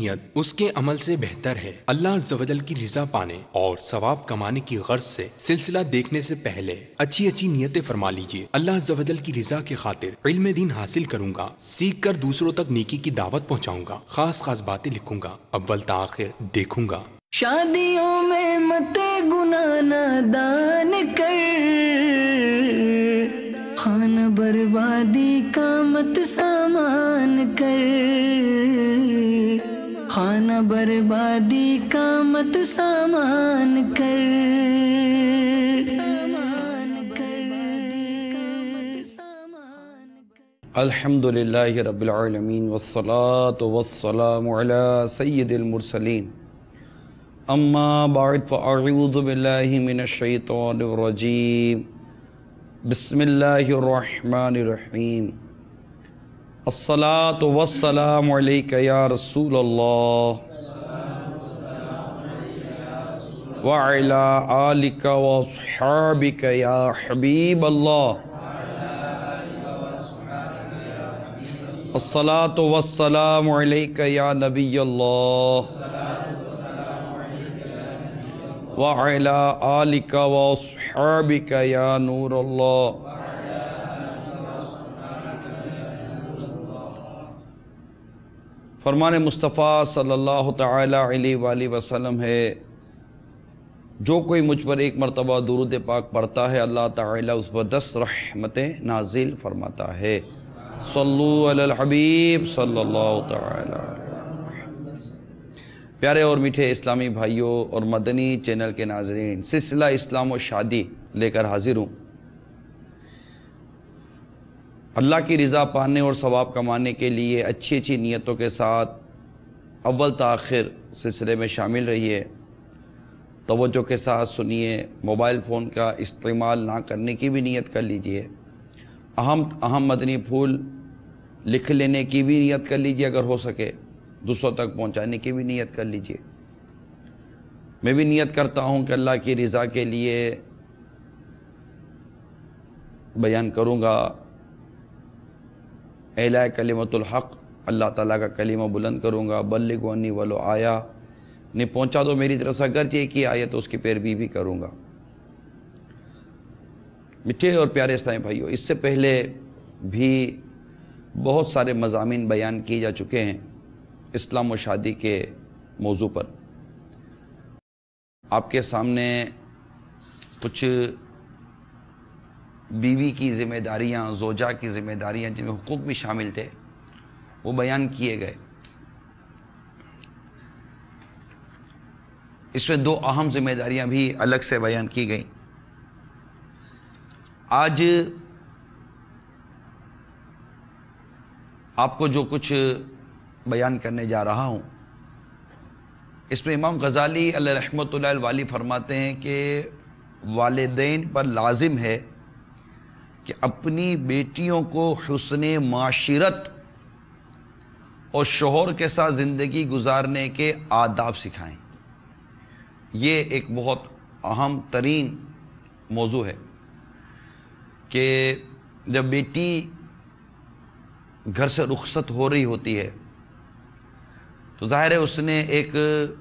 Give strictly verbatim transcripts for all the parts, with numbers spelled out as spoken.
نیت اس کے عمل سے بہتر ہے۔ اللہ عز و جل کی رضا پانے اور ثواب کمانے کی غرض سے سلسلہ دیکھنے سے پہلے اچھی اچھی نیتیں فرما لیجئے۔ اللہ عز و جل کی رضا کی خاطر علم دین حاصل کروں گا، سیکھ کر دوسروں تک نیکی کی دعوت پہنچاؤں گا، خاص خاص باتیں لکھوں گا، اول تا آخر دیکھوں گا۔ شادیوں میں مت گناہ نادان کر، خانہ بربادی کا مت سامان کر، خانہ بربادی کا مت سامان کر، سامان کر، سامان کر۔ الحمدللہ رب العالمین والصلاة والسلام علی سید المرسلین، اما بعد فاعوذ باللہ من الشیطان الرجیم، بسم اللہ الرحمن الرحیم۔ الصلاة والسلام علیک یا رسول اللہ وعلی آلک واصحابک یا حبیب اللہ۔ الصلاة والسلام علیک یا نبی اللہ وعلی آلک واصحابک یا نور اللہ۔ فرمان مصطفیٰ صلی اللہ تعالی علیہ وآلہ وسلم ہے، جو کوئی مجھ پر ایک مرتبہ درود پاک پڑھتا ہے اللہ تعالیٰ اس پر دس رحمتیں نازل فرماتا ہے۔ صلو علی الحبیب صلی اللہ تعالی علیہ وسلم۔ پیارے اور میٹھے اسلامی بھائیوں اور مدنی چینل کے ناظرین، سلسلہ اسلام و شادی لے کر حاضر ہوں۔ اللہ کی رضا پانے اور ثواب کمانے کے لیے اچھی اچھی نیتوں کے ساتھ اول تا آخر سلسلے میں شامل رہیے، توجہ کے ساتھ سنیے، موبائل فون کا استعمال نہ کرنے کی بھی نیت کر لیجئے، اہم اہم مدنی پھول لکھ لینے کی بھی نیت کر لیجئے، اگر ہو سکے دوسروں تک پہنچانے کی بھی نیت کر لیجئے۔ میں بھی نیت کرتا ہوں کہ اللہ کی رضا کے لیے بیان کروں گا، اعلاء کلمۃ الحق، اللہ تعالیٰ کا کلمہ بلند کروں گا، بلغوا انی ولو آیا، نہیں پہنچا تو میری طرف سے اگرچہ ایک ہی آیت تو اس کی پیروی بھی کروں گا۔ میٹھے اور پیارے اسلامی بھائیوں، اس سے پہلے بھی بہت سارے مضامین بیان کیے جا چکے ہیں اسلام و شادی کے موضوع پر۔ آپ کے سامنے کچھ بیوی کی ذمہ داریاں، زوجہ کی ذمہ داریاں جن میں حقوق بھی شامل تھے وہ بیان کیے گئے۔ اس میں دو اہم ذمہ داریاں بھی الگ سے بیان کی گئیں۔ آج آپ کو جو کچھ بیان کرنے جا رہا ہوں، اس میں امام غزالی علیہ رحمۃ اللہ الوالی فرماتے ہیں کہ والدین پر لازم ہے کہ اپنی بیٹیوں کو حسن معاشرت اور شوہر کے ساتھ زندگی گزارنے کے آداب سکھائیں۔ یہ ایک بہت اہم ترین موضوع ہے کہ جب بیٹی گھر سے رخصت ہو رہی ہوتی ہے تو ظاہر ہے اس نے ایک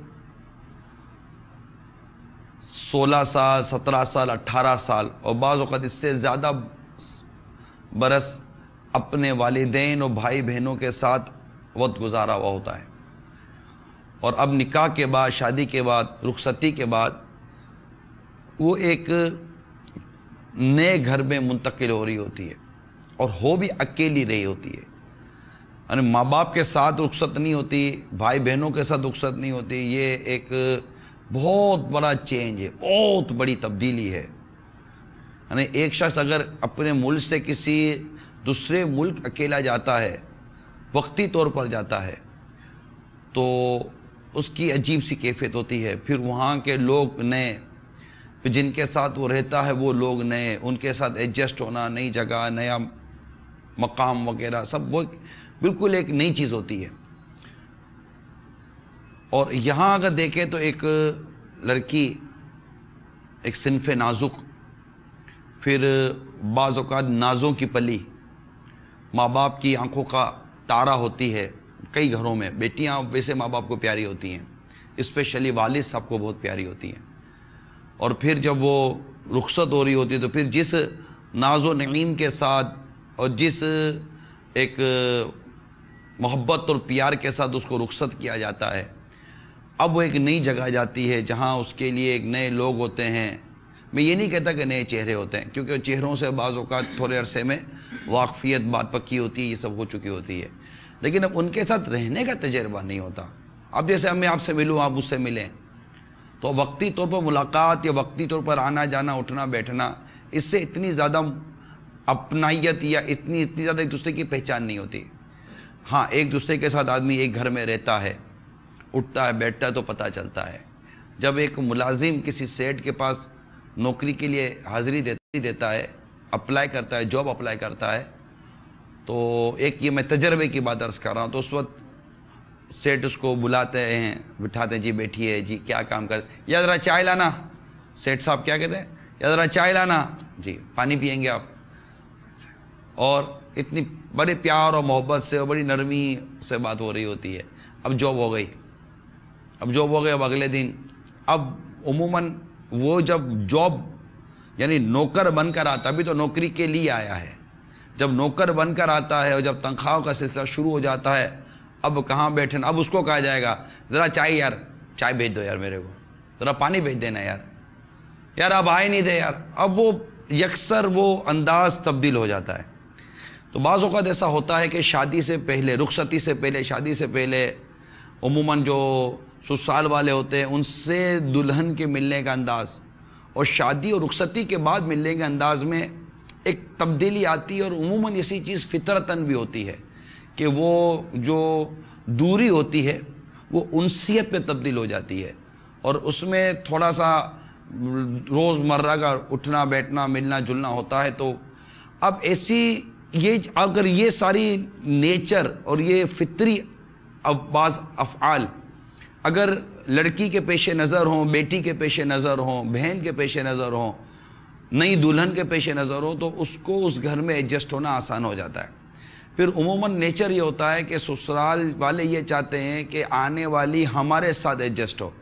سولہ سال، سترہ سال، اٹھارہ سال اور بعض اوقات اس سے زیادہ برس اپنے والدین اور بھائی بہنوں کے ساتھ وقت گزارا ہوا ہوتا ہے، اور اب نکاح کے بعد، شادی کے بعد، رخصتی کے بعد وہ ایک نئے گھر میں منتقل ہو رہی ہوتی ہے اور ہو بھی اکیلی رہی ہوتی ہے، یعنی ماں باپ کے ساتھ رخصت نہیں ہوتی، بھائی بہنوں کے ساتھ رخصت نہیں ہوتی۔ یہ ایک بہت بڑا چینج ہے، بہت بڑی تبدیلی ہے۔ یعنی ایک شخص اگر اپنے ملک سے کسی دوسرے ملک اکیلا جاتا ہے، وقتی طور پر جاتا ہے، تو اس کی عجیب سی کیفیت ہوتی ہے۔ پھر وہاں کے لوگ نئے، پھر جن کے ساتھ وہ رہتا ہے وہ لوگ نئے، ان کے ساتھ ایڈجسٹ ہونا، نئی جگہ، نیا مقام وغیرہ، سب وہ بالکل ایک نئی چیز ہوتی ہے۔ اور یہاں اگر دیکھیں تو ایک لڑکی ایک صنف نازک، پھر بعض اوقات نازوں کی پلی، ماں باپ کی آنکھوں کا تارا ہوتی ہے، کئی گھروں میں بیٹیاں ویسے ماں باپ کو پیاری ہوتی ہیں، اسپیشلی والد صاحب کو بہت پیاری ہوتی ہیں، اور پھر جب وہ رخصت ہو رہی ہوتی ہے تو پھر جس ناز و نعیم کے ساتھ اور جس ایک محبت اور پیار کے ساتھ اس کو رخصت کیا جاتا ہے، اب وہ ایک نئی جگہ جاتی ہے جہاں اس کے لیے ایک نئے لوگ ہوتے ہیں. میں یہ نہیں کہتا کہ نئے چہرے ہوتے ہیں، کیونکہ چہروں سے بعض اوقات تھوڑے عرصے میں واقفیت بات پکی ہوتی ہے، یہ سب ہو چکی ہوتی ہے، لیکن اب ان کے ساتھ رہنے کا تجربہ نہیں ہوتا. اب جیسے میں آپ سے ملوں، آپ مجھ سے ملیں، تو وقتی طور پر ملاقات یا وقتی طور پر آنا جانا اٹھنا بیٹھنا، اس سے اتنی زیادہ اپنائیت یا اتنی اتنی زیادہ ایک دوسرے کی پہچان نہیں ہوتی. ہاں، ایک دوسرے کے ساتھ آدمی ایک گھر میں رہتا ہے، اٹھتا ہے بیٹھتا ہے تو پتہ چلتا ہے. جب ایک ملازم کسی سیٹ کے پاس نوکری کے لیے حاضری دیتا ہے، اپلائی کرتا ہے، جاب اپلائی کرتا ہے، تو ایک یہ میں تجربے کی بات عرض کر رہا ہوں، تو اس وقت سیٹ اس کو بلاتے ہیں، بٹھاتے ہیں، جی بیٹھیے، جی کیا کام کر، یا ذرا چائے لانا. سیٹ صاحب کیا کہتے ہیں؟ یا ذرا چائے لانا. جی پانی پیئیں گے آپ؟ اور اتنی بڑے پیار اور محبت سے اور بڑی نرمی سے بات ہو رہی ہوتی ہے. اب جاب ہو گئی، اب جاب ہو گئی اب اگلے دن، اب عموماً وہ جب جاب یعنی نوکر بن کر آتا، ابھی تو نوکری کے لیے آیا ہے، جب نوکر بن کر آتا ہے اور جب تنخواہوں کا سلسلہ شروع ہو جاتا ہے، اب کہاں بیٹھنا، اب اس کو کہا جائے گا ذرا چائے، یار چائے بھیج دو یار میرے کو، ذرا پانی بھیج دینا یار، یار اب آئے نہیں دے یار. اب وہ یکسر وہ انداز تبدیل ہو جاتا ہے. تو بعض اوقات ایسا ہوتا ہے کہ شادی سے پہلے، رخصتی سے پہلے، شادی سے پہلے عموماً جو سسرال والے ہوتے ہیں ان سے دلہن کے ملنے کا انداز اور شادی اور رخصتی کے بعد ملنے کے انداز میں ایک تبدیلی آتی ہے، اور عموماً اسی چیز فطرتاً بھی ہوتی ہے کہ وہ جو دوری ہوتی ہے وہ انسیت پہ تبدیل ہو جاتی ہے، اور اس میں تھوڑا سا روز مرہ کا اٹھنا بیٹھنا ملنا جلنا ہوتا ہے. تو اب ایسی یہ اگر یہ ساری نیچر اور یہ فطری اب بعض افعال اگر لڑکی کے پیش نظر ہوں، بیٹی کے پیش نظر ہوں، بہن کے پیش نظر ہوں، نئی دلہن کے پیش نظر ہوں، تو اس کو اس گھر میں ایڈجسٹ ہونا آسان ہو جاتا ہے. پھر عموماً نیچر یہ ہوتا ہے کہ سسرال والے یہ چاہتے ہیں کہ آنے والی ہمارے ساتھ ایڈجسٹ ہو،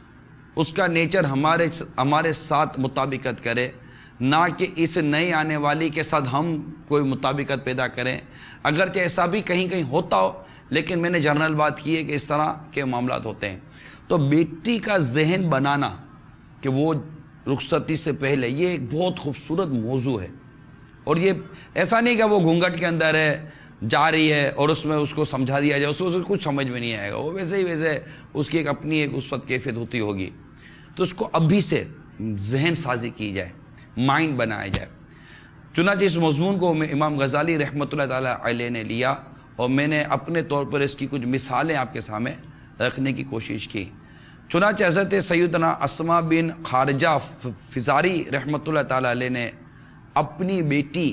اس کا نیچر ہمارے ہمارے ساتھ مطابقت کرے، نہ کہ اس نئی آنے والی کے ساتھ ہم کوئی مطابقت پیدا کریں. اگرچہ ایسا بھی کہیں کہیں ہوتا ہو، لیکن میں نے جنرل بات کی ہے کہ اس طرح کے معاملات ہوتے ہیں. تو بیٹی کا ذہن بنانا کہ وہ رخصتی سے پہلے، یہ ایک بہت خوبصورت موضوع ہے. اور یہ ایسا نہیں کہ وہ گھونگھٹ کے اندر ہے، جا رہی ہے اور اس میں اس کو سمجھا دیا جائے، اس کو کچھ سمجھ میں نہیں آئے گا، وہ ویسے ہی ویسے اس کی ایک اپنی ایک اس وقت کیفیت ہوتی ہوگی. تو اس کو ابھی سے ذہن سازی کی جائے، مائنڈ بنایا جائے. چنانچہ اس مضمون کو امام غزالی رحمۃ اللہ تعالی علیہ نے لیا، اور میں نے اپنے طور پر اس کی کچھ مثالیں آپ کے سامنے رکھنے کی کوشش کی. چنانچہ حضرت سیدنا اسما بن خارجہ فزاری رحمۃ اللہ تعالی علیہ نے اپنی بیٹی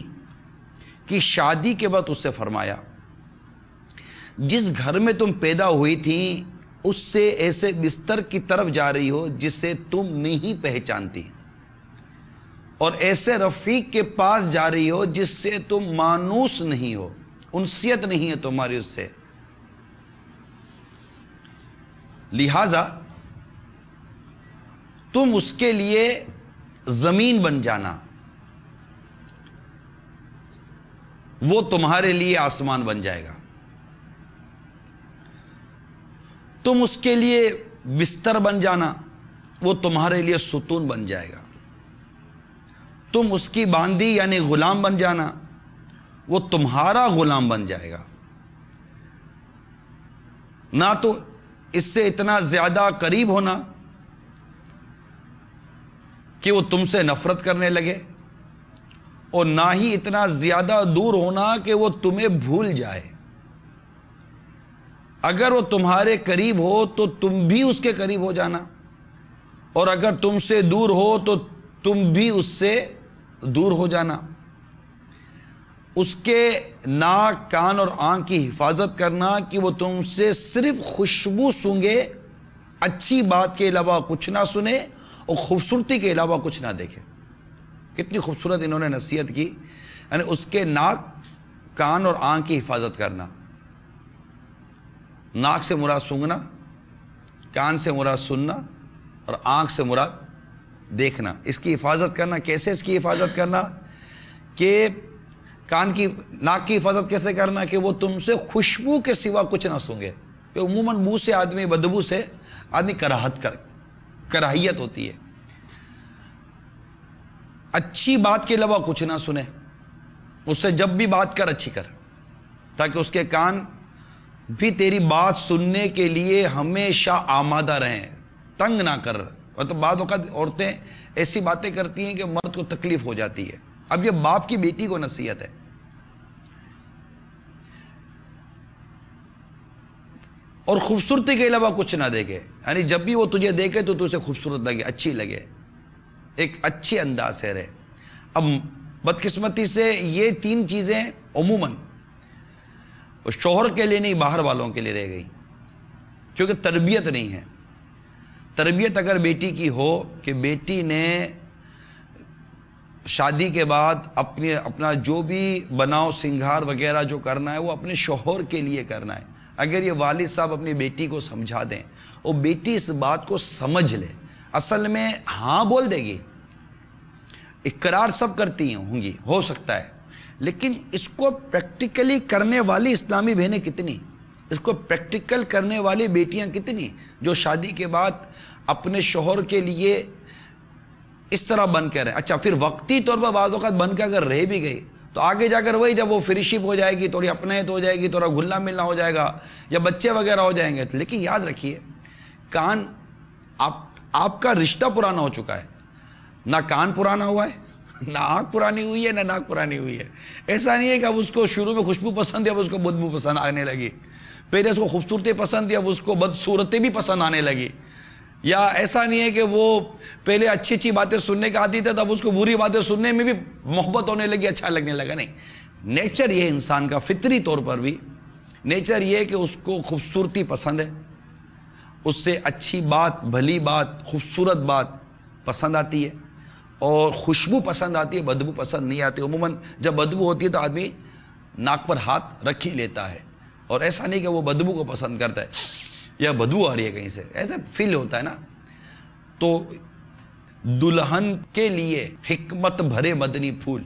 کی شادی کے بعد اس سے فرمایا، جس گھر میں تم پیدا ہوئی تھی اس سے ایسے بستر کی طرف جا رہی ہو جسے تم نہیں پہچانتی، اور ایسے رفیق کے پاس جا رہی ہو جس سے تم مانوس نہیں ہو، انسیت نہیں ہے تمہاری اس سے. لہذا تم اس کے لیے زمین بن جانا، وہ تمہارے لیے آسمان بن جائے گا. تم اس کے لیے بستر بن جانا، وہ تمہارے لیے ستون بن جائے گا. تم اس کی باندی یعنی غلام بن جانا، وہ تمہارا غلام بن جائے گا. نہ تو اس سے اتنا زیادہ قریب ہونا کہ وہ تم سے نفرت کرنے لگے، اور نہ ہی اتنا زیادہ دور ہونا کہ وہ تمہیں بھول جائے. اگر وہ تمہارے قریب ہو تو تم بھی اس کے قریب ہو جانا، اور اگر تم سے دور ہو تو تم بھی اس سے دور ہو جانا. اس کے ناک کان اور آنکھ کی حفاظت کرنا کہ وہ تم سے صرف خوشبو سونگے، اچھی بات کے علاوہ کچھ نہ سنے اور خوبصورتی کے علاوہ کچھ نہ دیکھے. کتنی خوبصورت انہوں نے نصیحت کی، یعنی اس کے ناک کان اور آنکھ کی حفاظت کرنا. ناک سے مراد سونگنا، کان سے مراد سننا، اور آنکھ سے مراد دیکھنا. اس کی حفاظت کرنا. کیسے اس کی حفاظت کرنا؟ کہ کان کی ناک کی حفاظت کیسے کرنا؟ کہ وہ تم سے خوشبو کے سوا کچھ نہ سونگے. کہ عموماً منہ سے آدمی بدبو سے آدمی کراہت کر کراہیت ہوتی ہے. اچھی بات کے علاوہ کچھ نہ سنے. اس سے جب بھی بات کر اچھی کر، تاکہ اس کے کان بھی تیری بات سننے کے لیے ہمیشہ آمادہ رہیں، تنگ نہ کر. اور تو بعض اوقات عورتیں ایسی باتیں کرتی ہیں کہ مرد کو تکلیف ہو جاتی ہے. اب یہ باپ کی بیٹی کو نصیحت ہے. اور خوبصورتی کے علاوہ کچھ نہ دیکھے. یعنی جب بھی وہ تجھے دیکھے تو تجھے خوبصورت لگے، اچھی لگے، ایک اچھے انداز سے رہے. اب بدقسمتی سے یہ تین چیزیں عموماً شوہر کے لیے نہیں، باہر والوں کے لیے رہ گئی، کیونکہ تربیت نہیں ہے. تربیت اگر بیٹی کی ہو کہ بیٹی نے شادی کے بعد اپنے اپنا جو بھی بناؤ سنگھار وغیرہ جو کرنا ہے وہ اپنے شوہر کے لیے کرنا ہے. اگر یہ والد صاحب اپنی بیٹی کو سمجھا دیں اور بیٹی اس بات کو سمجھ لے، اصل میں ہاں بول دے گی، اقرار سب کرتی ہیں ہوں گی، ہو سکتا ہے، لیکن اس کو پریکٹیکلی کرنے والی اسلامی بہنیں کتنی، اس کو پریکٹیکل کرنے والی بیٹیاں کتنی جو شادی کے بعد اپنے شوہر کے لیے اس طرح بن کے رہے. اچھا پھر وقتی طور پر بعض اوقات بن کے اگر رہ بھی گئی تو آگے جا کر وہی جب وہ فریشپ ہو جائے گی، تھوڑی اپنیت ہو جائے گی، تھوڑا گھلنا ملنا ہو جائے گا، یا بچے وغیرہ ہو جائیں گے. لیکن یاد رکھیے کان آپ آپ کا رشتہ پرانا ہو چکا ہے. نہ کان پرانا ہوا ہے، نہ آنکھ پرانی ہوئی ہے، نہ ناک پرانی ہوئی ہے. ایسا نہیں ہے کہ اب اس کو شروع میں خوشبو پسند ہے، اب اس کو بدبو پسند آنے لگی. پہلے اس کو خوبصورتی پسند ہے، اب اس کو بدصورتی بھی پسند آنے لگی. یا ایسا نہیں ہے کہ وہ پہلے اچھی اچھی باتیں سننے کا عادی تھا، تب اس کو بری باتیں سننے میں بھی محبت ہونے لگی، اچھا لگنے لگا. نہیں، نیچر یہ انسان کا فطری طور پر بھی نیچر یہ ہے کہ اس کو خوبصورتی پسند ہے، اس سے اچھی بات، بھلی بات، خوبصورت بات پسند آتی ہے، اور خوشبو پسند آتی ہے، بدبو پسند نہیں آتی. عموماً جب بدبو ہوتی ہے تو آدمی ناک پر ہاتھ رکھ ہی لیتا ہے، اور ایسا نہیں کہ وہ بدبو کو پسند کرتا ہے یا بدبو آ رہی ہے کہیں سے، ایسا فیل ہوتا ہے نا. تو دلہن کے لیے حکمت بھرے مدنی پھول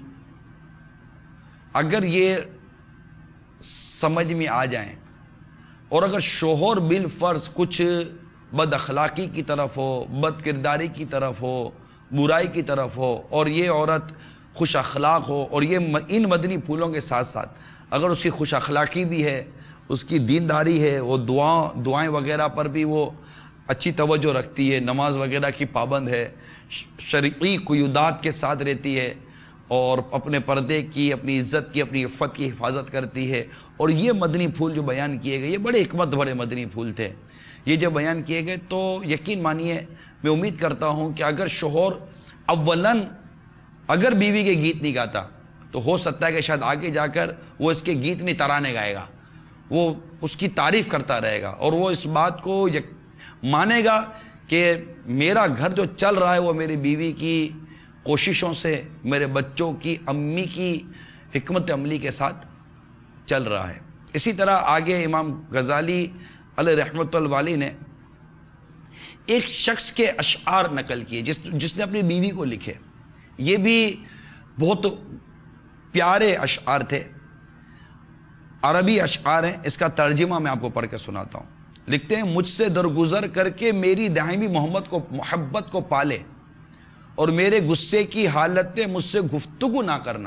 اگر یہ سمجھ میں آ جائیں، اور اگر شوہر بالفرض کچھ بد اخلاقی کی طرف ہو، بد کرداری کی طرف ہو، برائی کی طرف ہو، اور یہ عورت خوش اخلاق ہو، اور یہ ان مدنی پھولوں کے ساتھ ساتھ اگر اس کی خوش اخلاقی بھی ہے، اس کی دینداری ہے، وہ دعا دعائیں وغیرہ پر بھی وہ اچھی توجہ رکھتی ہے، نماز وغیرہ کی پابند ہے، شرعی قیودات کے ساتھ رہتی ہے، اور اپنے پردے کی، اپنی عزت کی، اپنی عفت کی حفاظت کرتی ہے. اور یہ مدنی پھول جو بیان کیے گئے، یہ بڑے حکمت بڑے مدنی پھول تھے. یہ جب بیان کیے گئے تو یقین مانیے میں امید کرتا ہوں کہ اگر شوہر اولاً اگر بیوی کے گیت نہیں گاتا تو ہو سکتا ہے کہ شاید آگے جا کر وہ اس کے گیت نہیں ترانے گائے گا، وہ اس کی تعریف کرتا رہے گا، اور وہ اس بات کو مانے گا کہ میرا گھر جو چل رہا ہے وہ میری بیوی کی کوششوں سے، میرے بچوں کی امی کی حکمت عملی کے ساتھ چل رہا ہے. اسی طرح آگے امام غزالی علیہ رحمۃ اللہ علیہ نے ایک شخص کے اشعار نقل کیے جس جس نے اپنی بیوی کو لکھے. یہ بھی بہت پیارے اشعار تھے، عربی اشعار ہیں. اس کا ترجمہ میں آپ کو پڑھ کے سناتا ہوں. لکھتے ہیں، مجھ سے درگزر کر کے میری دائمی محمد کو محبت کو پالے، اور میرے غصے کی حالت میں مجھ سے گفتگو نہ کرنا.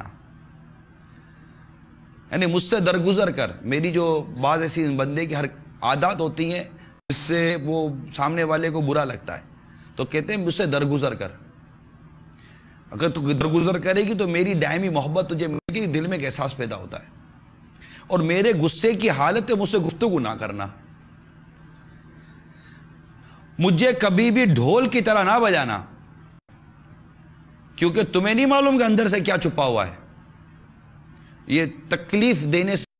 یعنی مجھ سے درگزر کر، میری جو بعض ایسی بندے کی ہر عادات ہوتی ہیں جس سے وہ سامنے والے کو برا لگتا ہے، تو کہتے ہیں مجھ سے درگزر کر. اگر تو درگزر کرے گی تو میری دائمی محبت تجھے ملے گی، دل میں ایک احساس پیدا ہوتا ہے. اور میرے غصے کی حالت میں مجھ سے گفتگو نہ کرنا. مجھے کبھی بھی ڈھول کی طرح نہ بجانا، کیونکہ تمہیں نہیں معلوم کہ اندر سے کیا چھپا ہوا ہے. یہ تکلیف دینے سے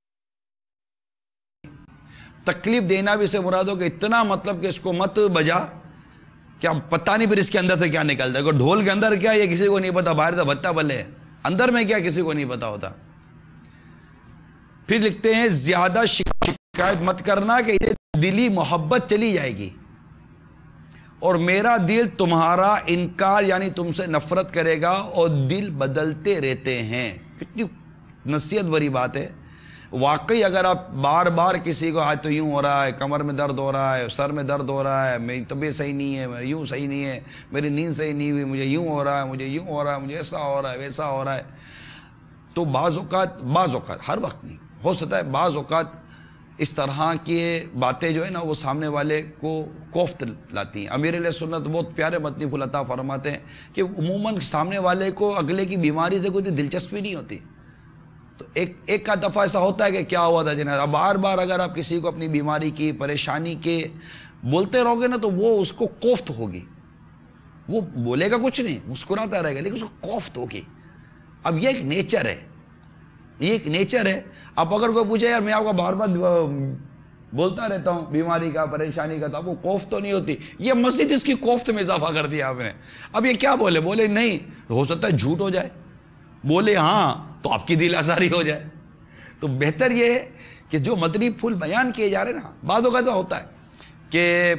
تکلیف دینا بھی سے مراد ہو کہ اتنا مطلب کہ اس کو مت بجا کہ اب پتہ نہیں پھر اس کے اندر سے کیا نکلتا ہے. ڈھول کے اندر کیا یہ کسی کو نہیں پتا، باہر سے بتا بلے اندر میں کیا کسی کو نہیں پتا ہوتا. پھر لکھتے ہیں، زیادہ شکایت شکایت مت کرنا کہ دلی محبت چلی جائے گی اور میرا دل تمہارا انکار یعنی تم سے نفرت کرے گا اور دل بدلتے رہتے ہیں. کتنی نصیحت بری بات ہے. واقعی اگر آپ بار بار کسی کو آج تو یوں ہو رہا ہے, کمر میں درد ہو رہا ہے, سر میں درد ہو رہا ہے, میری طبیعت صحیح نہیں ہے, میں یوں صحیح نہیں ہے, میری نیند صحیح نہیں ہوئی, مجھے یوں ہو رہا ہے, مجھے یوں ہو رہا ہے, مجھے ایسا ہو رہا ہے, ویسا ہو رہا ہے, تو بعض اوقات بعض اوقات ہر وقت نہیں ہو سکتا ہے, بعض اوقات اس طرح کی باتیں جو ہے نا وہ سامنے والے کو کوفت لاتی ہیں. امیر علیہ سنت بہت پیارے متنی پھول عطا فرماتے ہیں کہ عموماً سامنے والے کو اگلے کی بیماری سے کوئی دلچسپی نہیں ہوتی. تو ایک ایک کا دفعہ ایسا ہوتا ہے کہ کیا ہوا تھا جناب. اب بار بار اگر آپ کسی کو اپنی بیماری کی پریشانی کے بولتے رہو گے نا تو وہ اس کو کوفت ہوگی. وہ بولے گا کچھ نہیں, مسکراتا رہے گا, لیکن اس کو کوفت ہوگی. اب یہ ایک نیچر ہے, یہ ایک نیچر ہے. اب اگر کوئی پوچھے یار میں آپ کو بار بار بولتا رہتا ہوں بیماری کا پریشانی کا, تو آپ کو کوفت تو نہیں ہوتی. یہ مسجد اس کی کوفت میں اضافہ کر دیا آپ نے. اب یہ کیا بولے, بولے نہیں, ہو سکتا ہے جھوٹ ہو جائے, بولے ہاں تو آپ کی دل آزاری ہو جائے. تو بہتر یہ ہے کہ جو مدنی پھول بیان کیے جا رہے ہیں نا, بعض اوقات ہوتا ہے کہ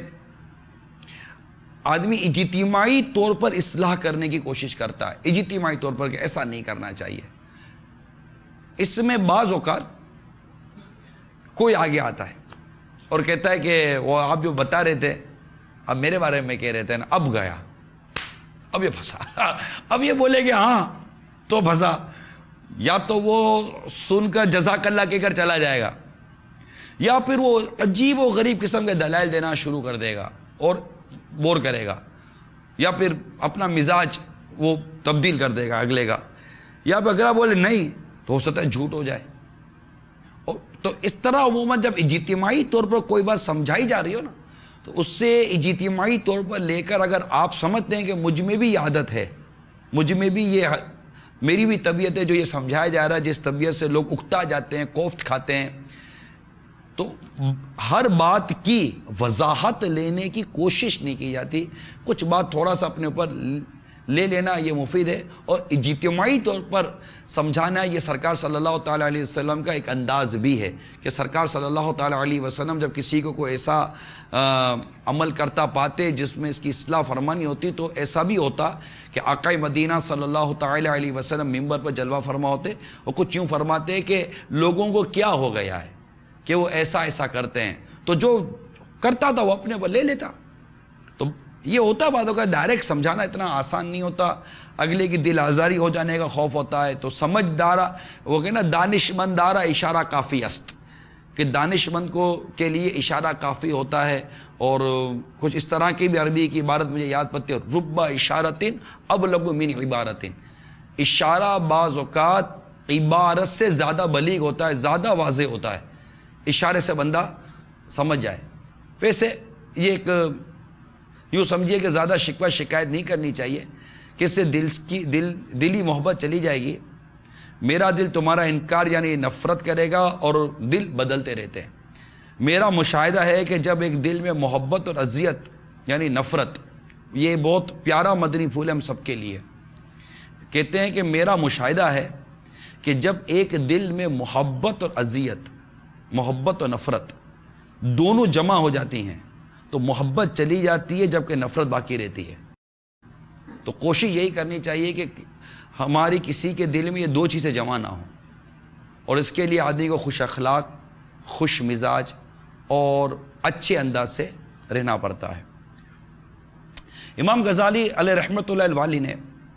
آدمی اجتماعی طور پر اصلاح کرنے کی کوشش کرتا ہے, اجتماعی طور پر کہ ایسا نہیں کرنا چاہیے. اس میں بعض اوقات کوئی آگے آتا ہے اور کہتا ہے کہ وہ آپ جو بتا رہے تھے اب میرے بارے میں کہہ رہے تھے نا, اب گیا, اب یہ پھنسا. اب یہ بولے کہ ہاں تو پھنسا, یا تو وہ سن کر جزاک اللہ کہہ کر چلا جائے گا, یا پھر وہ عجیب و غریب قسم کے دلائل دینا شروع کر دے گا اور بور کرے گا, یا پھر اپنا مزاج وہ تبدیل کر دے گا اگلے کا, یا پھر اگر بولے نہیں تو ہو سکتا ہے جھوٹ ہو جائے. تو اس طرح عموماً جب اجتماعی طور پر کوئی بات سمجھائی جا رہی ہو نا, تو اس سے اجتماعی طور پر لے کر اگر آپ سمجھتے ہیں کہ مجھ میں بھی یہ عادت ہے, مجھ میں بھی یہ میری بھی طبیعت ہے, جو یہ سمجھایا جا رہا ہے جس طبیعت سے لوگ اکتا جاتے ہیں, کوفت کھاتے ہیں, تو ہر بات کی وضاحت لینے کی کوشش نہیں کی جاتی. کچھ بات تھوڑا سا اپنے اوپر لے لینا یہ مفید ہے, اور اجتماعی طور پر سمجھانا یہ سرکار صلی اللہ تعالیٰ علیہ وسلم کا ایک انداز بھی ہے کہ سرکار صلی اللہ تعالیٰ علیہ وسلم جب کسی کو کوئی ایسا عمل کرتا پاتے جس میں اس کی اصلاح فرمانی ہوتی, تو ایسا بھی ہوتا کہ آقا مدینہ صلی اللہ تعالیٰ علیہ وسلم ممبر پر جلوہ فرما ہوتے اور کچھ یوں فرماتے کہ لوگوں کو کیا ہو گیا ہے کہ وہ ایسا ایسا کرتے ہیں, تو جو کرتا تھا وہ اپنے پر لے لیتا. تو یہ ہوتا باتوں کا ڈائریکٹ سمجھانا اتنا آسان نہیں ہوتا, اگلے کی دل آزاری ہو جانے کا خوف ہوتا ہے. تو سمجھدارا وہ کہ نا دانش مندارا اشارہ کافی است, کہ دانش مند کو کے لیے اشارہ کافی ہوتا ہے. اور کچھ اس طرح کی بھی عربی کی عبارت مجھے یاد پڑتی ہے, ربا اشارتن ابلغ من عبارتن. اشارہ بعض اوقات عبارت سے زیادہ بلیغ ہوتا ہے, زیادہ واضح ہوتا ہے, اشارے سے بندہ سمجھ جائے. ویسے یہ ایک یوں سمجھیے کہ زیادہ شکوہ شکایت نہیں کرنی چاہیے کہ اس سے دل کی دل دلی محبت چلی جائے گی. میرا دل تمہارا انکار یعنی نفرت کرے گا اور دل بدلتے رہتے ہیں. میرا مشاہدہ ہے کہ جب ایک دل میں محبت اور اذیت یعنی نفرت, یہ بہت پیارا مدنی پھول ہے ہم سب کے لیے. کہتے ہیں کہ میرا مشاہدہ ہے کہ جب ایک دل میں محبت اور اذیت, محبت اور نفرت دونوں جمع ہو جاتی ہیں تو محبت چلی جاتی ہے جبکہ نفرت باقی رہتی ہے. تو کوشش یہی کرنی چاہیے کہ ہماری کسی کے دل میں یہ دو چیزیں جمع نہ ہوں, اور اس کے لیے آدمی کو خوش اخلاق, خوش مزاج اور اچھے انداز سے رہنا پڑتا ہے. امام غزالی علیہ رحمۃ اللہ الوالی نے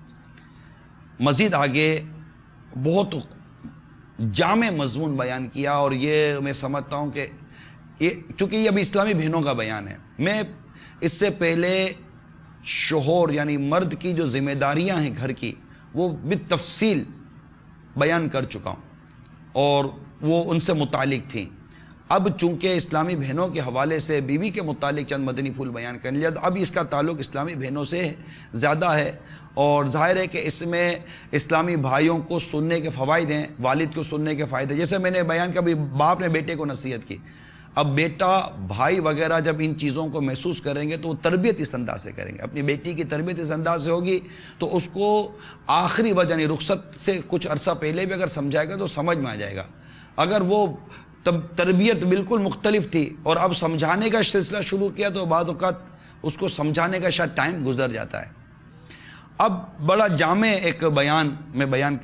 مزید آگے بہت جامع مضمون بیان کیا, اور یہ میں سمجھتا ہوں کہ یہ چونکہ یہ ابھی اسلامی بہنوں کا بیان ہے, میں اس سے پہلے شوہر یعنی مرد کی جو ذمہ داریاں ہیں گھر کی وہ بالتفصیل بیان کر چکا ہوں اور وہ ان سے متعلق تھیں. اب چونکہ اسلامی بہنوں کے حوالے سے بیوی کے متعلق چند مدنی پھول بیان کر لیا, تو اب اس کا تعلق اسلامی بہنوں سے زیادہ ہے, اور ظاہر ہے کہ اس میں اسلامی بھائیوں کو سننے کے فوائد ہیں, والد کو سننے کے فائدے. جیسے میں نے بیان کیا, باپ نے بیٹے کو نصیحت کی, اب بیٹا بھائی وغیرہ جب ان چیزوں کو محسوس کریں گے تو وہ تربیت اس انداز سے کریں گے. اپنی بیٹی کی تربیت اس انداز سے ہوگی تو اس کو آخری وجہ یعنی رخصت سے کچھ عرصہ پہلے بھی اگر سمجھائے گا تو سمجھ میں آ جائے گا. اگر وہ تب تربیت بالکل مختلف تھی، اور اب سمجھانے کا سلسلہ شروع کیا تو بعض اوقات اس کو سمجھانے کا شاید ٹائم گزر جاتا ہے۔ اب بڑا جامع ایک بیان میں بیان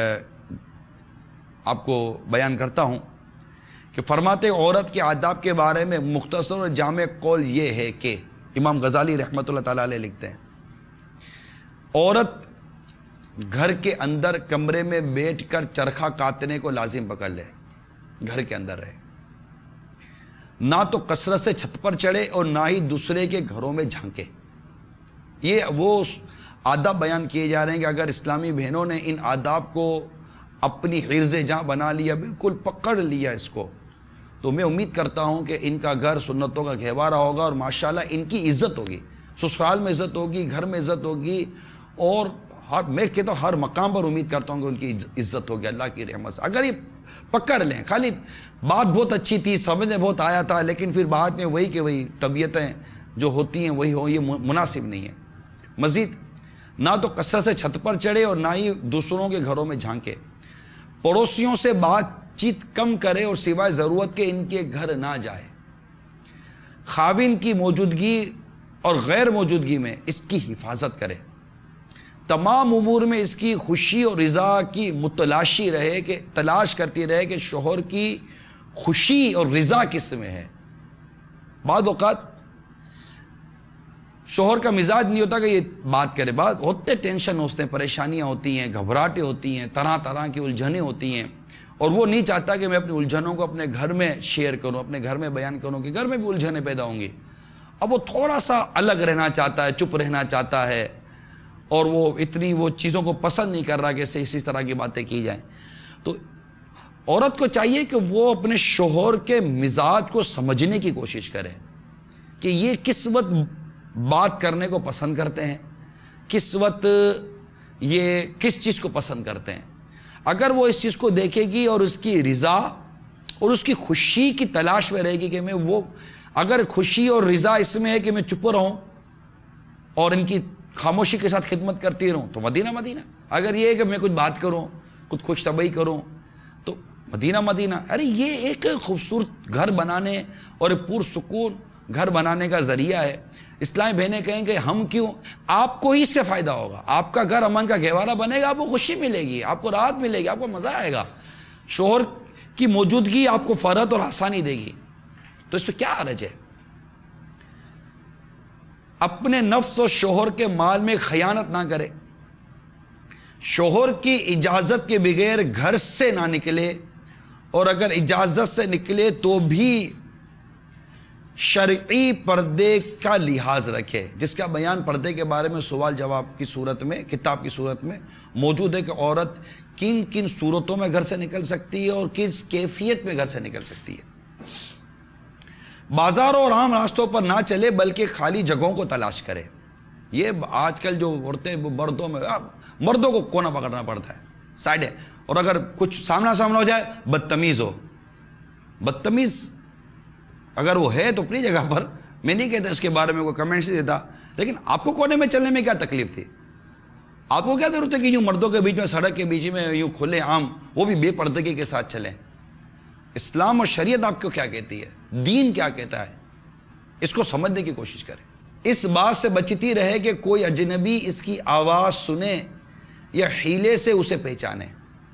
آپ کو بیان کرتا ہوں کہ فرماتے عورت کے آداب کے بارے میں مختصر اور جامع قول یہ ہے کہ امام غزالی رحمۃ اللہ تعالی علیہ لکھتے ہیں، عورت گھر کے اندر کمرے میں بیٹھ کر چرخہ کاٹنے کو لازم پکڑ لے، گھر کے اندر رہے، نہ تو کثرت سے چھت پر چڑھے اور نہ ہی دوسرے کے گھروں میں جھانکے۔ یہ وہ آداب بیان کیے جا رہے ہیں کہ اگر اسلامی بہنوں نے ان آداب کو اپنی حرز جاں بنا لیا، بالکل پکڑ لیا اس کو، تو میں امید کرتا ہوں کہ ان کا گھر سنتوں کا گہوارہ ہوگا اور ماشاءاللہ ان کی عزت ہوگی، سسرال میں عزت ہوگی، گھر میں عزت ہوگی، اور ہر میں کہتا ہوں ہر مقام پر امید کرتا ہوں کہ ان کی عزت ہوگی اللہ کی رحمت سے۔ اگر یہ پکڑ لیں، خالی بات بہت اچھی تھی، سمجھ میں بہت آیا تھا، لیکن پھر بعد میں وہی کہ وہی طبیعتیں جو ہوتی ہیں وہی ہو، یہ مناسب نہیں ہے۔ مزید نہ تو کثرت سے چھت پر چڑھے اور نہ ہی دوسروں کے گھروں میں جھانکے، پڑوسیوں سے بات چیت کم کرے اور سوائے ضرورت کے ان کے گھر نہ جائے، خاوند کی موجودگی اور غیر موجودگی میں اس کی حفاظت کرے، تمام امور میں اس کی خوشی اور رضا کی متلاشی رہے، کہ تلاش کرتی رہے کہ شوہر کی خوشی اور رضا کس میں ہے۔ بعض اوقات شوہر کا مزاج نہیں ہوتا کہ یہ بات کرے، بعض ہوتے ٹینشن ہوتے ہیں، پریشانیاں ہوتی ہیں، گھبراہٹیں ہوتی ہیں، طرح طرح کی الجھنیں ہوتی ہیں، اور وہ نہیں چاہتا کہ میں اپنی الجھنوں کو اپنے گھر میں شیئر کروں، اپنے گھر میں بیان کروں، کہ گھر میں بھی الجھنیں پیدا ہوں گی۔ اب وہ تھوڑا سا الگ رہنا چاہتا ہے، چپ رہنا چاہتا ہے، اور وہ اتنی وہ چیزوں کو پسند نہیں کر رہا کہ اسی طرح کی باتیں کی جائیں۔ تو عورت کو چاہیے کہ وہ اپنے شوہر کے مزاج کو سمجھنے کی کوشش کرے کہ یہ کس وقت بات کرنے کو پسند کرتے ہیں، کس وقت یہ کس چیز کو پسند کرتے ہیں۔ اگر وہ اس چیز کو دیکھے گی اور اس کی رضا اور اس کی خوشی کی تلاش میں رہے گی کہ میں وہ اگر خوشی اور رضا اس میں ہے کہ میں چپ رہوں اور ان کی خاموشی کے ساتھ خدمت کرتی رہوں تو مدینہ مدینہ، اگر یہ ہے کہ میں کچھ بات کروں، کچھ خوش طبعی کروں تو مدینہ مدینہ۔ ارے یہ ایک خوبصورت گھر بنانے اور پرسکون گھر بنانے کا ذریعہ ہے۔ اسلامی بہنیں کہیں کہ ہم کیوں، آپ کو ہی اس سے فائدہ ہوگا، آپ کا گھر امن کا گہوارہ بنے گا، آپ کو خوشی ملے گی، آپ کو راحت ملے گی، آپ کو مزہ آئے گا، شوہر کی موجودگی آپ کو فرحت اور آسانی دے گی، تو اس پہ کیا حرج ہے؟ اپنے نفس اور شوہر کے مال میں خیانت نہ کرے، شوہر کی اجازت کے بغیر گھر سے نہ نکلے، اور اگر اجازت سے نکلے تو بھی شرعی پردے کا لحاظ رکھے، جس کا بیان پردے کے بارے میں سوال جواب کی صورت میں، کتاب کی صورت میں موجود ہے کہ عورت کن کن صورتوں میں گھر سے نکل سکتی ہے اور کس کیفیت میں گھر سے نکل سکتی ہے۔ بازاروں اور عام راستوں پر نہ چلے بلکہ خالی جگہوں کو تلاش کرے۔ یہ آج کل جو عورتیں مردوں میں، مردوں کو کونا پکڑنا پڑتا ہے، سائڈ ہے، اور اگر کچھ سامنا سامنا ہو جائے بدتمیز ہو، بدتمیز اگر وہ ہے تو اپنی جگہ پر، میں نہیں کہتا اس کے بارے میں کوئی کمنٹس نہیں دیتا، لیکن آپ کو کونے میں چلنے میں کیا تکلیف تھی؟ آپ کو کیا ضرورت ہے کہ یوں مردوں کے بیچ میں، سڑک کے بیچ میں یوں کھلے عام، وہ بھی بے پردگی کے ساتھ چلیں؟ اسلام اور شریعت آپ کو کیا کہتی ہے، دین کیا کہتا ہے، اس کو سمجھنے کی کوشش کریں۔ اس بات سے بچتی رہے کہ کوئی اجنبی اس کی آواز سنے یا حیلے سے اسے پہچانے۔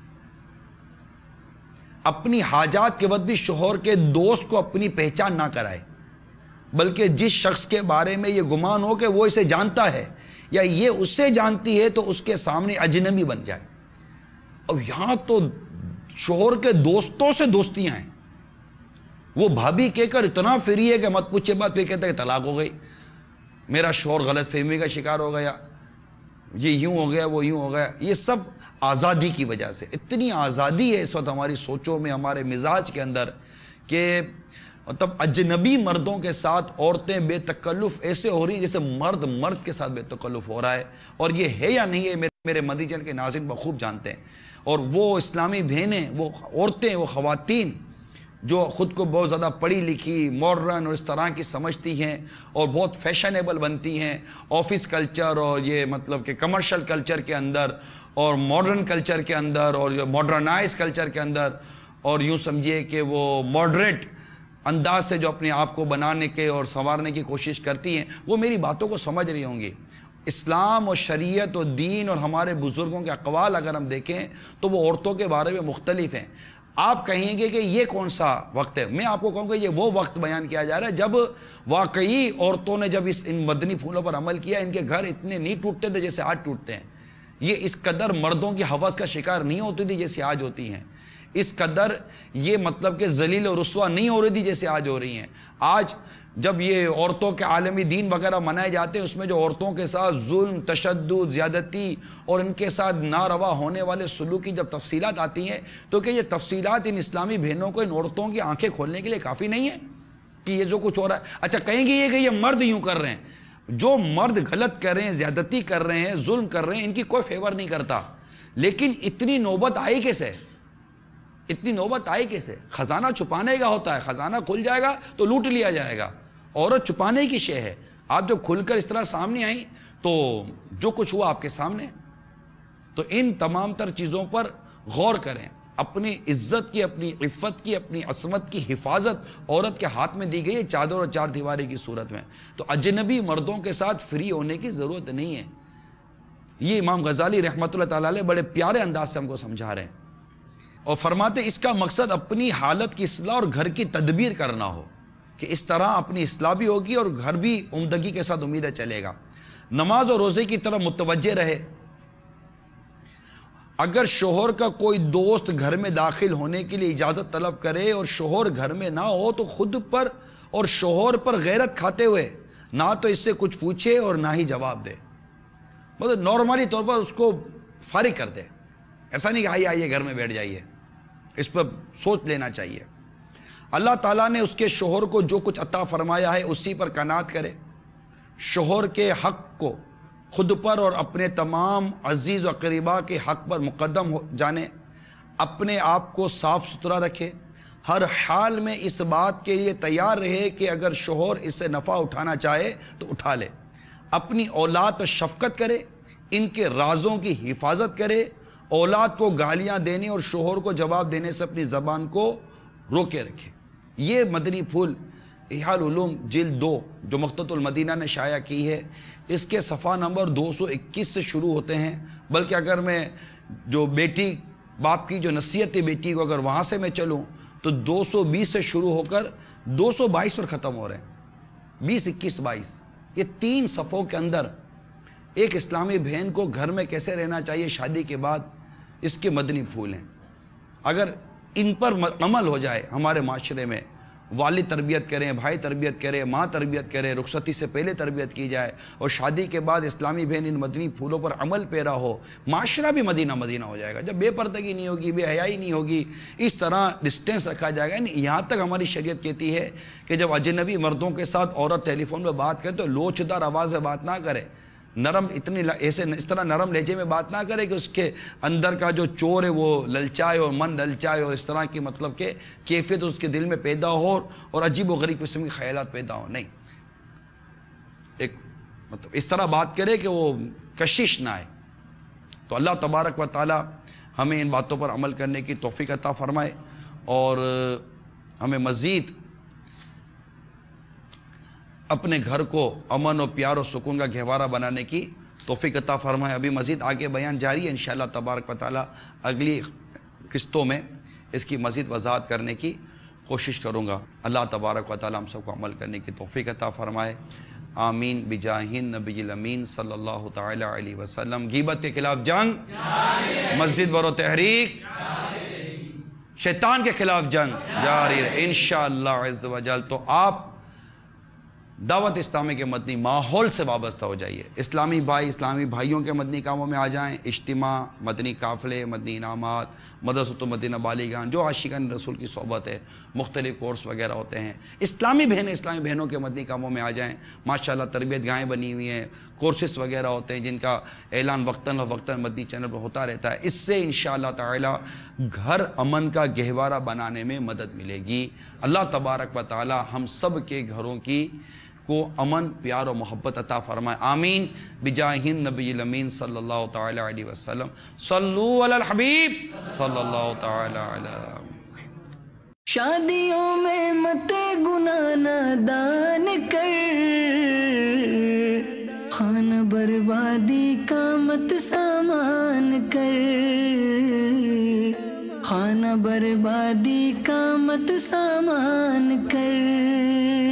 اپنی حاجات کے وقت بھی شوہر کے دوست کو اپنی پہچان نہ کرائے، بلکہ جس شخص کے بارے میں یہ گمان ہو کہ وہ اسے جانتا ہے یا یہ اسے جانتی ہے تو اس کے سامنے اجنبی بن جائے۔ اور یہاں تو شوہر کے دوستوں سے دوستیاں ہیں، وہ بھابھی کہہ کر اتنا فری ہے کہ مت پوچھے بات، پہ کہتا ہے کہ طلاق ہو گئی، میرا شوہر غلط فہمی کا شکار ہو گیا، یہ یوں ہو گیا، وہ یوں ہو گیا۔ یہ سب آزادی کی وجہ سے، اتنی آزادی ہے اس وقت ہماری سوچوں میں، ہمارے مزاج کے اندر، کہ مطلب اجنبی مردوں کے ساتھ عورتیں بے تکلف ایسے ہو رہی ہیں جیسے مرد مرد کے ساتھ بے تکلف ہو رہا ہے، اور یہ ہے یا نہیں ہے میرے مدنی چینل کے ناظرین بخوب جانتے ہیں۔ اور وہ اسلامی بہنیں، وہ عورتیں، وہ خواتین جو خود کو بہت زیادہ پڑھی لکھی، ماڈرن اور اس طرح کی سمجھتی ہیں اور بہت فیشنیبل بنتی ہیں آفس کلچر اور یہ مطلب کہ کمرشل کلچر کے اندر اور ماڈرن کلچر کے اندر اور ماڈرنائز کلچر کے اندر، اور یوں سمجھیے کہ وہ ماڈریٹ انداز سے جو اپنے آپ کو بنانے کے اور سنوارنے کی کوشش کرتی ہیں، وہ میری باتوں کو سمجھ رہی ہوں گی۔ اسلام اور شریعت اور دین اور ہمارے بزرگوں کے اقوال اگر ہم دیکھیں تو وہ عورتوں کے بارے میں مختلف ہیں۔ آپ کہیں گے کہ یہ کون سا وقت ہے، میں آپ کو کہوں گا یہ وہ وقت بیان کیا جا رہا ہے جب واقعی عورتوں نے جب اس ان مدنی پھولوں پر عمل کیا، ان کے گھر اتنے نہیں ٹوٹتے تھے جیسے آج ٹوٹتے ہیں، یہ اس قدر مردوں کی ہوس کا شکار نہیں ہوتی تھی جیسے آج ہوتی ہیں، اس قدر یہ مطلب کہ ذلیل و رسوا نہیں ہو رہی تھی جیسے آج ہو رہی ہیں۔ آج جب یہ عورتوں کے عالمی دین وغیرہ منائے جاتے ہیں، اس میں جو عورتوں کے ساتھ ظلم، تشدد، زیادتی اور ان کے ساتھ ناروا ہونے والے سلوک کی جب تفصیلات آتی ہیں تو کہ یہ تفصیلات ان اسلامی بہنوں کو، ان عورتوں کی آنکھیں کھولنے کے لیے کافی نہیں ہے کہ یہ جو کچھ ہو رہا ہے۔ اچھا کہیں گے یہ کہ یہ مرد یوں کر رہے ہیں، جو مرد غلط کر رہے ہیں، زیادتی کر رہے ہیں، ظلم کر رہے ہیں، ان کی کوئی فیور نہیں کرتا، لیکن اتنی نوبت آئی کیسے؟ اتنی نوبت آئی کیسے؟ خزانہ چھپانے کا ہوتا ہے، خزانہ کھل جائے گا تو لوٹ لیا جائے گا، عورت چھپانے کی شے ہے۔ آپ جب کھل کر اس طرح سامنے آئیں تو جو کچھ ہوا آپ کے سامنے، تو ان تمام تر چیزوں پر غور کریں۔ اپنی عزت کی، اپنی عفت کی، اپنی عصمت کی حفاظت عورت کے ہاتھ میں دی گئی ہے چادر اور چار دیواری کی صورت میں، تو اجنبی مردوں کے ساتھ فری ہونے کی ضرورت نہیں ہے۔ یہ امام غزالی رحمۃ اللہ تعالی علیہ بڑے پیارے انداز سے ہم کو سمجھا رہے ہیں، اور فرماتے اس کا مقصد اپنی حالت کی اصلاح اور گھر کی تدبیر کرنا ہو، کہ اس طرح اپنی اصلاح بھی ہوگی اور گھر بھی عمدگی کے ساتھ امیدیں چلے گا۔ نماز اور روزے کی طرف متوجہ رہے۔ اگر شوہر کا کوئی دوست گھر میں داخل ہونے کے لیے اجازت طلب کرے اور شوہر گھر میں نہ ہو تو خود پر اور شوہر پر غیرت کھاتے ہوئے نہ تو اس سے کچھ پوچھے اور نہ ہی جواب دے، مطلب نارملی طور پر اس کو فارغ کر دے، ایسا نہیں کہ آئیے آئیے گھر میں بیٹھ جائیے، اس پر سوچ لینا چاہیے۔ اللہ تعالیٰ نے اس کے شوہر کو جو کچھ عطا فرمایا ہے اسی پر قناعت کرے، شوہر کے حق کو خود پر اور اپنے تمام عزیز و قریبا کے حق پر مقدم ہو جانے، اپنے آپ کو صاف ستھرا رکھے، ہر حال میں اس بات کے لیے تیار رہے کہ اگر شوہر اس سے نفع اٹھانا چاہے تو اٹھا لے، اپنی اولاد پر شفقت کرے، ان کے رازوں کی حفاظت کرے، اولاد کو گالیاں دینے اور شوہر کو جواب دینے سے اپنی زبان کو روکے رکھے۔ یہ مدنی پھول احیاء العلوم جلد دو جو مقتۃ المدینہ نے شائع کی ہے، اس کے صفحہ نمبر دو سو اکیس سے شروع ہوتے ہیں، بلکہ اگر میں جو بیٹی باپ کی جو نصیحت ہے بیٹی کو اگر وہاں سے میں چلوں تو دو سو بیس سے شروع ہو کر دو سو بائیس پر ختم ہو رہے ہیں، بیس اکیس بائیس، یہ تین صفحوں کے اندر ایک اسلامی بہن کو گھر میں کیسے رہنا چاہیے شادی کے بعد، اس کے مدنی پھول ہیں۔ اگر ان پر عمل ہو جائے ہمارے معاشرے میں، والد تربیت کریں، بھائی تربیت کریں، ماں تربیت کرے، رخصتی سے پہلے تربیت کی جائے اور شادی کے بعد اسلامی بہن ان مدنی پھولوں پر عمل پیرا ہو، معاشرہ بھی مدینہ مدینہ ہو جائے گا۔ جب بے پردگی نہیں ہوگی، بے حیائی نہیں ہوگی، اس طرح ڈسٹینس رکھا جائے گا، یہاں تک ہماری شریعت کہتی ہے کہ جب اجنبی مردوں کے ساتھ عورت ٹیلی فون پہ بات کرے تو لوچدار آواز سے بات نہ کرے، نرم اتنی ایسے اس طرح نرم لہجے میں بات نہ کرے کہ اس کے اندر کا جو چور ہے وہ للچائے اور من للچائے اور اس طرح کی مطلب کہ کیفیت اس کے دل میں پیدا ہو اور عجیب و غریب قسم کے خیالات پیدا ہو، نہیں، ایک مطلب اس طرح بات کرے کہ وہ کشش نہ آئے۔ تو اللہ تبارک و تعالی ہمیں ان باتوں پر عمل کرنے کی توفیق عطا فرمائے اور ہمیں مزید اپنے گھر کو امن و پیار و سکون کا گہوارہ بنانے کی توفیق عطا فرمائے۔ ابھی مزید آگے بیان جاری ہے، انشاءاللہ تبارک و تعالی اگلی قسطوں میں اس کی مزید وضاحت کرنے کی کوشش کروں گا۔ اللہ تبارک و تعالی ہم سب کو عمل کرنے کی توفیق عطا فرمائے، آمین بجاہ نبی الامین صلی اللہ تعالی علیہ وسلم۔ غیبت کے خلاف جنگ، مسجد برو تحریک، شیطان کے خلاف جنگ جاری ہے انشاءاللہ عز و جل۔ تو آپ دعوت اسلامی کے مدنی ماحول سے وابستہ ہو جائیے، اسلامی بھائی اسلامی بھائیوں کے مدنی کاموں میں آ جائیں، اجتماع، مدنی قافلے، مدنی انعامات، مدرسۃ المدینہ بالیگان، جو عاشقان رسول کی صحبت ہے، مختلف کورس وغیرہ ہوتے ہیں، اسلامی بہنیں اسلامی بہنوں کے مدنی کاموں میں آ جائیں۔ ماشاءاللہ تربیت گاہیں بنی ہوئی ہیں، کورسز وغیرہ ہوتے ہیں جن کا اعلان وقتاً فوقتاً مدنی چینل پر ہوتا رہتا ہے، اس سے انشاءاللہ تعالی گھر امن کا گہوارہ بنانے میں مدد ملے گی۔ اللہ تبارک و تعالی ہم سب کے گھروں کی کو امن، پیار و محبت عطا فرمائے، آمین بجاہ نبی الامین صلی اللہ تعالی علیہ وسلم۔ صلو علی الحبیب صلی اللہ تعالی علیہ شادیوں میں مت گناہ نادان کر، خانہ بربادی کا مت سامان کر، خانہ بربادی کا مت سامان کر۔